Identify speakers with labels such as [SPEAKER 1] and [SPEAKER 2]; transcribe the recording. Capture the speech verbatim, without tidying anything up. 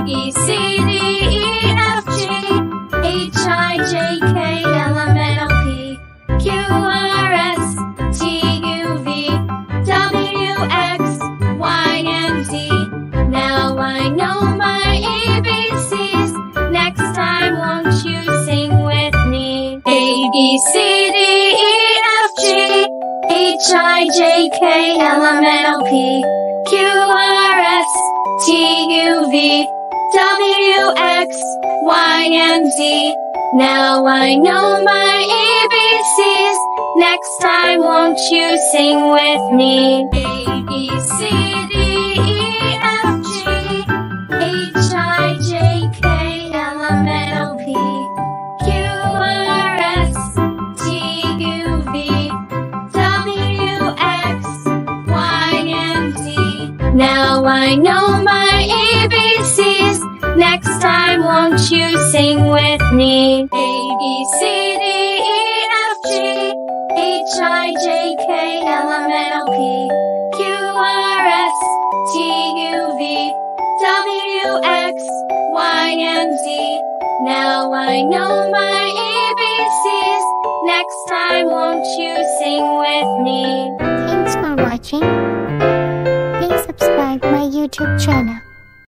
[SPEAKER 1] B, C, D, E, F, G, H, I, J, K, L, M, N, O, P, Q, R, S, T, U, V, W, X, Y, and Z. Now I know my A B Cs. Next time won't you sing with me? A, B, C, D, E, F, G, H, I, J, K, L, M, N, O, P, Q, R, S, T, U, V, W, X, Y, and Z. Now I know my A B Cs. Next time won't you sing with me? A, B, C, D, E, F, G, H, I, J, K, L, M, N, O, P, Q, R, S, T, U, V, W, X, Y, and Z. Now I know my A B Cs. Next time won't you sing with me? A, B, C, D, E, F, G, H, I, J, K, L, M, N, O, P, Q, R, S, T, U, V, W, X, Y, and Z. Now I know my A B Cs. Next time won't you sing with me?
[SPEAKER 2] Thanks for watching. Please subscribe my YouTube channel.